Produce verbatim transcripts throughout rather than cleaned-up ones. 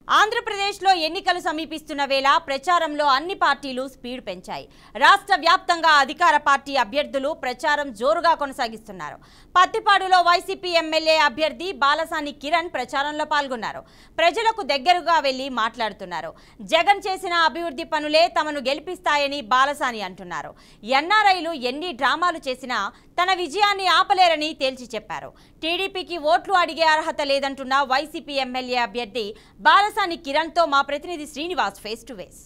ఆంధ్రప్రదేశ్లో ఎన్నికలు సమీపిస్తున్న వేళ ప్రచారంలో అన్ని పార్టీలు స్పీడ్ పెంచాయి. రాష్ట్ర వ్యాప్తంగా అధికార పార్టీ అభ్యర్థులు ప్రచారం జోరుగా కొనసాగిస్తున్నారు. పత్తిపాడులో వైసీపీ ఎమ్మెల్యే అభ్యర్థి బాలసాని కిరణ్ ప్రచారంలో పాల్గొన్నారు. ప్రజలకు దగ్గరగా వెళ్లి మాట్లాడుతున్నారు. జగన్ చేసిన అభివృద్ధి పనులే తమను గెలిపిస్తాయని బాలసాని అంటున్నారు. ఎన్ఆర్ఐలు ఎన్ని డ్రామాలు చేసినా తన విజయాన్ని ఆపలేరని తేల్చి చెప్పారు. టీడీపీకి ఓట్లు అడిగే అర్హత లేదంటున్న వైసీపీ ఎమ్మెల్యే అభ్యర్థి బాలసాని కిరణ్ తో మా ప్రతినిధి శ్రీనివాస్ ఫేస్ టు ఫేస్.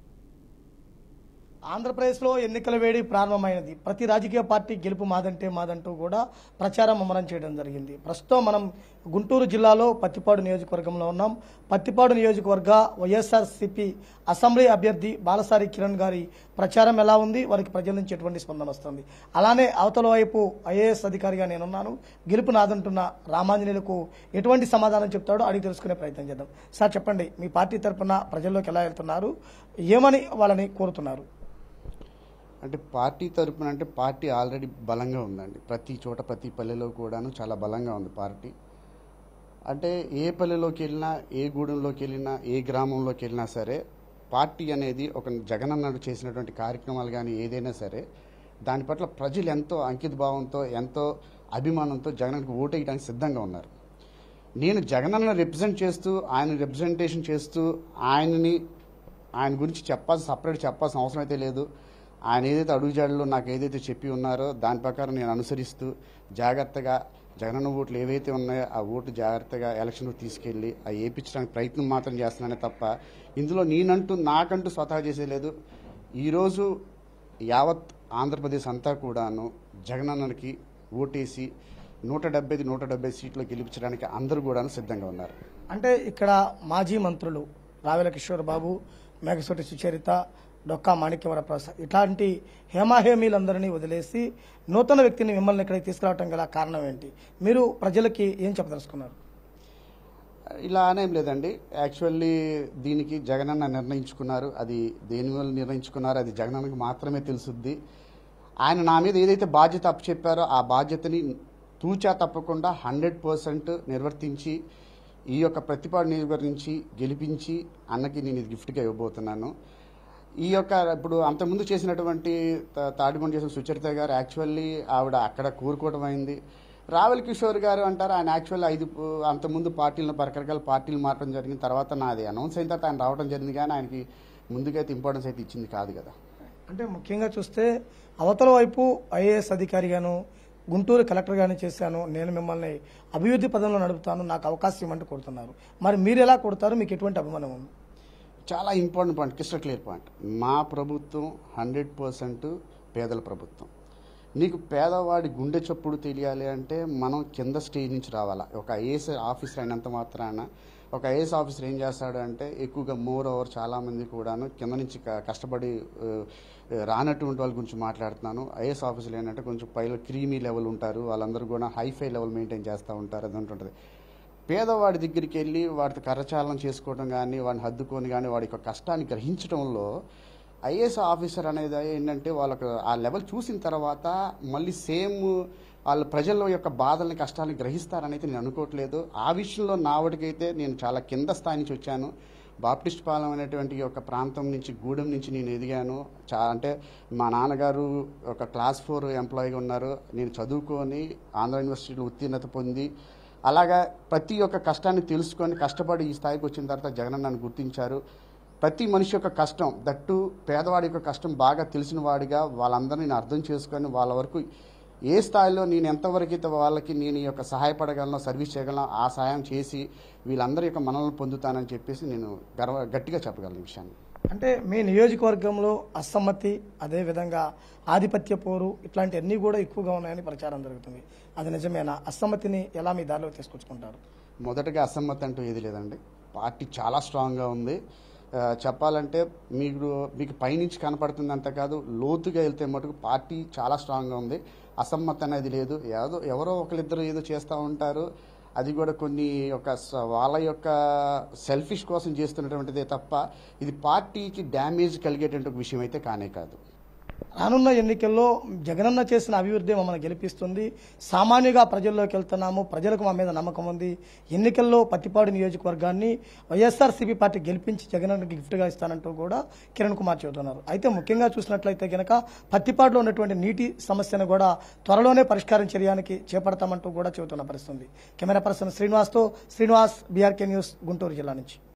ఆంధ్రప్రదేశ్లో ఎన్నికల వేడి ప్రారంభమైనది. ప్రతి రాజకీయ పార్టీ గెలుపు మాదంటే మాదంటూ కూడా ప్రచారం ముమ్మరం చేయడం జరిగింది. ప్రస్తుతం మనం గుంటూరు జిల్లాలో పత్తిపాడు నియోజకవర్గంలో ఉన్నాం. పత్తిపాడు నియోజకవర్గ వైఎస్ఆర్సీపీ అసెంబ్లీ అభ్యర్థి బాలసాని కిరణ్ గారి ప్రచారం ఎలా ఉంది, వారికి ప్రజల నుంచి ఎటువంటి స్పందన వస్తుంది? అలానే అవతల వైపు ఐఏఎస్ అధికారిగా నేనున్నాను, గెలుపు నాదంటున్న రామాంజనేయులకు ఎటువంటి సమాధానం చెప్తాడో అడిగి తెలుసుకునే ప్రయత్నం చేద్దాం. సార్ చెప్పండి, మీ పార్టీ తరఫున ప్రజల్లోకి ఎలా వెళ్తున్నారు, ఏమని వాళ్ళని కోరుతున్నారు? అంటే పార్టీ తరపున అంటే పార్టీ ఆల్రెడీ బలంగా ఉందండి. ప్రతి చోట ప్రతి పల్లెలో కూడాను చాలా బలంగా ఉంది పార్టీ. అంటే ఏ పల్లెలోకి వెళ్ళినా, ఏ గూడెంలోకి వెళ్ళినా, ఏ గ్రామంలోకి వెళ్ళినా సరే పార్టీ అనేది ఒక జగనన్న చేసినటువంటి కార్యక్రమాలు కానీ ఏదైనా సరే దాని పట్ల ప్రజలు ఎంతో అంకిత భావంతో, ఎంతో అభిమానంతో జగన్కి ఓటు వేయడానికి సిద్ధంగా ఉన్నారు. నేను జగనన్న రిప్రజెంట్ చేస్తూ, ఆయన రిప్రజెంటేషన్ చేస్తూ ఆయనని ఆయన గురించి చెప్పాల్సిన సపరేట్ చెప్పాల్సిన అవసరం అయితే లేదు. ఆయన ఏదైతే అడుగుజాడలో నాకు ఏదైతే చెప్పి ఉన్నారో దాని ప్రకారం నేను అనుసరిస్తూ జాగ్రత్తగా జగనన్న ఓట్లు ఏవైతే ఉన్నాయో ఆ ఓటు జాగ్రత్తగా ఎలక్షన్కు తీసుకెళ్ళి అవి వేయించడానికి ప్రయత్నం మాత్రం చేస్తున్నానే తప్ప ఇందులో నేనంటూ నాకంటూ స్వతహా చేసేది లేదు. ఈరోజు యావత్ ఆంధ్రప్రదేశ్ అంతా కూడాను జగనన్నకి ఓటేసి నూట డెబ్బై నూట డెబ్బై సీట్లు గెలిపించడానికి అందరూ కూడాను సిద్ధంగా ఉన్నారు. అంటే ఇక్కడ మాజీ మంత్రులు రావెల కిషోర్ బాబు, మేఘసోటి సుచరిత, డొక్కా మాణిక్యవర ప్రసాద్ ఇట్లాంటి హేమాహేమీలందరినీ వదిలేసి నూతన వ్యక్తిని మిమ్మల్ని ఇక్కడికి తీసుకురావడం గల కారణం ఏంటి? మీరు ప్రజలకి ఏం చెప్పదలుచుకున్నారు? ఇలా అనేం లేదండి. యాక్చువల్లీ దీనికి జగనన్న నిర్ణయించుకున్నారు. అది దేని వల్ల నిర్ణయించుకున్నారో అది జగనన్నకి మాత్రమే తెలుసుద్ది. ఆయన నా మీద ఏదైతే బాధ్యత అప్పచెప్పారో ఆ బాధ్యతని తూచా తప్పకుండా హండ్రెడ్ పర్సెంట్ నిర్వర్తించి ఈ యొక్క ప్రతిపాడు నియోజకవర్గం నుంచి గెలిపించి అన్నకి నేను ఇది గిఫ్ట్గా ఇవ్వబోతున్నాను. ఈ యొక్క ఇప్పుడు అంతకుముందు చేసినటువంటి తాడికొండ చేసిన సుచరిత గారు యాక్చువల్లీ ఆవిడ అక్కడ కూరుకోవడం అయింది. రావెల్ కిషోర్ గారు అంటారు ఆయన యాక్చువల్లీ ఐదు అంతకుముందు పార్టీలను రకరకాల పార్టీలు మారడం జరిగింది. తర్వాత నాది అనౌన్స్ అయిన తర్వాత ఆయన రావడం జరిగింది, కానీ ఆయనకి ముందుగా అయితే ఇంపార్టెన్స్ అయితే ఇచ్చింది కాదు కదా. అంటే ముఖ్యంగా చూస్తే అవతల వైపు ఐఏఎస్ అధికారిగాను, గుంటూరు కలెక్టర్గానే చేశాను, నేను మిమ్మల్ని అభివృద్ధి పదంలో నడుపుతాను, నాకు అవకాశం ఇవ్వమంటూ కోరుతున్నారు. మరి మీరు ఎలా కొడతారు? మీకు ఎటువంటి అభిమానం ఉంది? చాలా important point, crystal clear point. మా ప్రభుత్వం హండ్రెడ్ పర్సెంట్ పేదల ప్రభుత్వం. నీకు పేదవాడి గుండె చప్పుడు తెలియాలి అంటే మనం కింద స్టేజ్ నుంచి రావాలా. ఒక ఐఏఎస్ ఆఫీసర్ అయినంత మాత్రాన ఒక ఐఏఎస్ ఆఫీసర్ ఏం చేస్తాడు అంటే ఎక్కువగా మోర్ ఓవర్ చాలామంది కూడాను కింద నుంచి కష్టపడి రానటువంటి వాళ్ళ గురించి మాట్లాడుతున్నాను. ఐఏఎస్ ఆఫీసర్లు ఏంటంటే కొంచెం పైలో క్రీమీ లెవెల్ ఉంటారు, వాళ్ళందరూ కూడా హైఫై లెవెల్ మెయింటైన్ చేస్తూ ఉంటారు. అది ఉంటుంది. పేదవాడి దగ్గరికి వెళ్ళి వాడితో కరచాలనం చేసుకోవడం కానీ, వాడిని హద్దుకొని కానీ వాడి యొక్క కష్టాన్ని గ్రహించడంలో ఐఏఎస్ ఆఫీసర్ అనేది ఏంటంటే వాళ్ళకు ఆ లెవెల్ చూసిన తర్వాత మళ్ళీ సేమ్ వాళ్ళ ప్రజల యొక్క బాధల్ని కష్టాలని గ్రహిస్తారనైతే నేను అనుకోవట్లేదు. ఆ విషయంలో నా వాడికైతే నేను చాలా కింద స్థాయి నుంచి వచ్చాను. బాప్టిస్ట్ పాలెం అనేటువంటి ఒక ప్రాంతం నుంచి, గూడెం నుంచి నేను ఎదిగాను. చా అంటే మా నాన్నగారు ఒక క్లాస్ ఫోర్ ఎంప్లాయీగా ఉన్నారు. నేను చదువుకొని ఆంధ్ర యూనివర్సిటీలో ఉత్తీర్ణత పొంది అలాగా ప్రతి ఒక్క కష్టాన్ని తెలుసుకొని కష్టపడి ఈ స్థాయికి వచ్చిన తర్వాత జగన్ నన్ను గుర్తించారు. ప్రతి మనిషి యొక్క కష్టం, దట్టు పేదవాడి యొక్క కష్టం బాగా తెలిసిన వాడిగా వాళ్ళందరినీ నేను అర్థం చేసుకొని వాళ్ళ వరకు ఏ స్థాయిలో నేను ఎంతవరకు అయితే వాళ్ళకి నేను ఈ యొక్క సహాయపడగలను, సర్వీస్ చేయగలను ఆ సహాయం చేసి వీళ్ళందరి యొక్క మనల్ని పొందుతానని చెప్పేసి నేను గర్వ గట్టిగా చెప్పగలను ఈ విషయాన్ని. అంటే మీ నియోజకవర్గంలో అసమ్మతి, అదేవిధంగా ఆధిపత్య పోరు ఇట్లాంటివన్నీ కూడా ఎక్కువగా ఉన్నాయని ప్రచారం జరుగుతుంది. అది నిజమేనా? అసమ్మతిని ఎలా మీ దారిలో తీసుకొచ్చుకుంటారు? మొదటగా అసమ్మతి అంటూ ఏది లేదండి. పార్టీ చాలా స్ట్రాంగ్గా ఉంది. చెప్పాలంటే మీకు మీకు పైనుంచి కనపడుతుంది అంత కాదు, లోతుగా వెళ్తే మటుకు పార్టీ చాలా స్ట్రాంగ్గా ఉంది. అసమ్మతి అనేది లేదు. ఏదో ఎవరో ఒకరిద్దరు ఏదో చేస్తూ ఉంటారు. అది కూడా కొన్ని ఒక వాళ్ళ యొక్క సెల్ఫిష్ కోసం చేస్తున్నటువంటిదే తప్ప ఇది పార్టీకి డ్యామేజ్ కలిగేటువంటి విషయం అయితే కానే కాదు. రానున్న ఎన్నికల్లో జగనన్న చేసిన అభివృద్ధి మమ్మల్ని గెలిపిస్తుంది. సామాన్యుగా ప్రజల్లోకి వెళ్తున్నాము, ప్రజలకు మా మీద నమ్మకం ఉంది. ఎన్నికల్లో పత్తిపాడు నియోజకవర్గాన్ని వైఎస్ఆర్సీపీ పార్టీ గెలిపించి జగనన్నకి గిఫ్ట్గా ఇస్తానంటూ కూడా కిరణ్ కుమార్ చెబుతున్నారు. అయితే ముఖ్యంగా చూసినట్లయితే కనుక పత్తిపాడులో ఉన్నటువంటి నీటి సమస్యను కూడా త్వరలోనే పరిష్కారం చేయడానికి చేపడతామంటూ కూడా చెబుతున్న పరిస్థితుంది. కెమెరా పర్సన్ శ్రీనివాస్తో శ్రీనివాస్, బీఆర్కే న్యూస్, గుంటూరు జిల్లా నుంచి.